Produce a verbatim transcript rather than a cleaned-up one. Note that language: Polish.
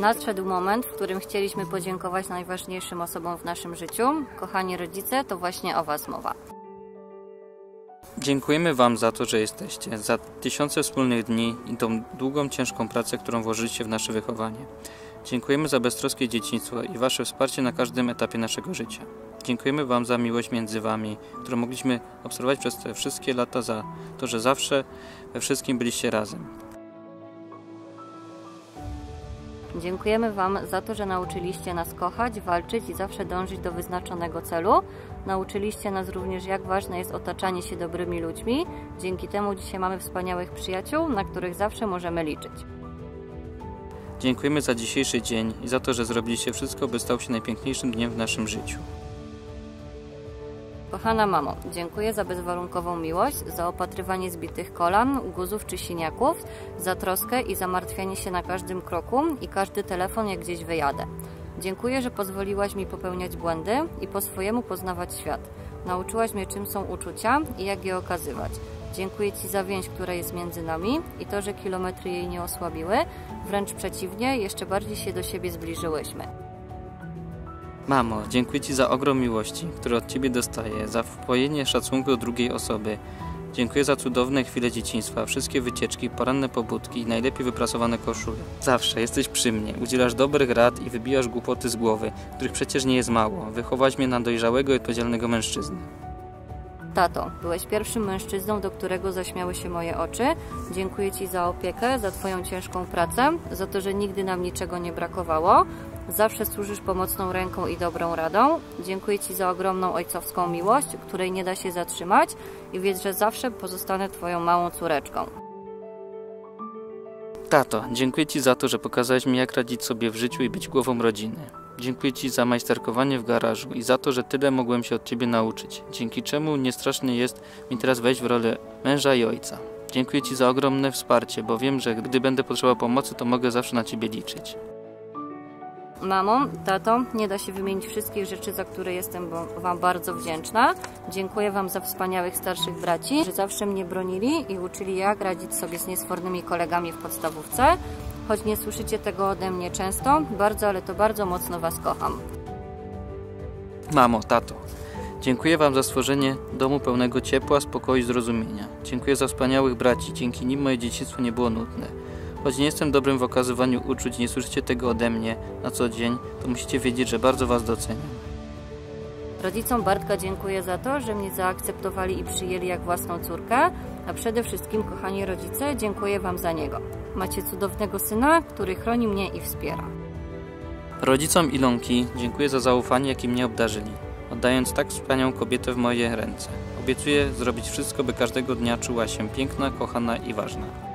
Nadszedł moment, w którym chcieliśmy podziękować najważniejszym osobom w naszym życiu. Kochani rodzice, to właśnie o Was mowa. Dziękujemy Wam za to, że jesteście, za tysiące wspólnych dni i tą długą, ciężką pracę, którą włożyliście w nasze wychowanie. Dziękujemy za beztroskie dzieciństwo i Wasze wsparcie na każdym etapie naszego życia. Dziękujemy Wam za miłość między Wami, którą mogliśmy obserwować przez te wszystkie lata, za to, że zawsze we wszystkim byliście razem. Dziękujemy Wam za to, że nauczyliście nas kochać, walczyć i zawsze dążyć do wyznaczonego celu. Nauczyliście nas również, jak ważne jest otaczanie się dobrymi ludźmi. Dzięki temu dzisiaj mamy wspaniałych przyjaciół, na których zawsze możemy liczyć. Dziękujemy za dzisiejszy dzień i za to, że zrobiliście wszystko, by stał się najpiękniejszym dniem w naszym życiu. Kochana mamo, dziękuję za bezwarunkową miłość, za opatrywanie zbitych kolan, guzów czy siniaków, za troskę i zamartwianie się na każdym kroku i każdy telefon, jak gdzieś wyjadę. Dziękuję, że pozwoliłaś mi popełniać błędy i po swojemu poznawać świat. Nauczyłaś mnie, czym są uczucia i jak je okazywać. Dziękuję Ci za więź, która jest między nami i to, że kilometry jej nie osłabiły, wręcz przeciwnie, jeszcze bardziej się do siebie zbliżyłyśmy. Mamo, dziękuję Ci za ogrom miłości, który od Ciebie dostaję, za wpojenie szacunku do drugiej osoby. Dziękuję za cudowne chwile dzieciństwa, wszystkie wycieczki, poranne pobudki i najlepiej wyprasowane koszule. Zawsze jesteś przy mnie, udzielasz dobrych rad i wybijasz głupoty z głowy, których przecież nie jest mało. Wychowałaś mnie na dojrzałego i odpowiedzialnego mężczyznę. Tato, byłeś pierwszym mężczyzną, do którego zaśmiały się moje oczy. Dziękuję Ci za opiekę, za Twoją ciężką pracę, za to, że nigdy nam niczego nie brakowało. Zawsze służysz pomocną ręką i dobrą radą. Dziękuję Ci za ogromną ojcowską miłość, której nie da się zatrzymać i wiedz, że zawsze pozostanę Twoją małą córeczką. Tato, dziękuję Ci za to, że pokazałeś mi, jak radzić sobie w życiu i być głową rodziny. Dziękuję Ci za majsterkowanie w garażu i za to, że tyle mogłem się od Ciebie nauczyć, dzięki czemu niestrasznie jest mi teraz wejść w rolę męża i ojca. Dziękuję Ci za ogromne wsparcie, bo wiem, że gdy będę potrzebował pomocy, to mogę zawsze na Ciebie liczyć. Mamo, tato, nie da się wymienić wszystkich rzeczy, za które jestem Wam bardzo wdzięczna. Dziękuję Wam za wspaniałych starszych braci, że zawsze mnie bronili i uczyli, jak radzić sobie z niesfornymi kolegami w podstawówce. Choć nie słyszycie tego ode mnie często, bardzo, ale to bardzo mocno Was kocham. Mamo, tato, dziękuję Wam za stworzenie domu pełnego ciepła, spokoju i zrozumienia. Dziękuję za wspaniałych braci, dzięki nim moje dzieciństwo nie było nudne. Choć nie jestem dobrym w okazywaniu uczuć i nie słyszycie tego ode mnie na co dzień, to musicie wiedzieć, że bardzo Was doceniam. Rodzicom Bartka dziękuję za to, że mnie zaakceptowali i przyjęli jak własną córkę, a przede wszystkim, kochani rodzice, dziękuję Wam za niego. Macie cudownego syna, który chroni mnie i wspiera. Rodzicom Ilonki dziękuję za zaufanie, jakim mnie obdarzyli, oddając tak wspaniałą kobietę w moje ręce. Obiecuję zrobić wszystko, by każdego dnia czuła się piękna, kochana i ważna.